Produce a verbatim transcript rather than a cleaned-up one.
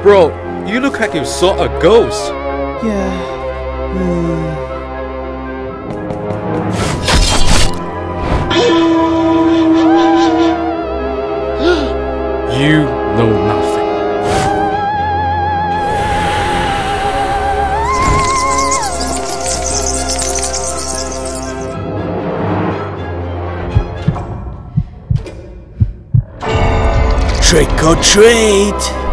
Bro, you look like you saw a ghost. Yeah. Hmm. You know nothing. Trick or treat!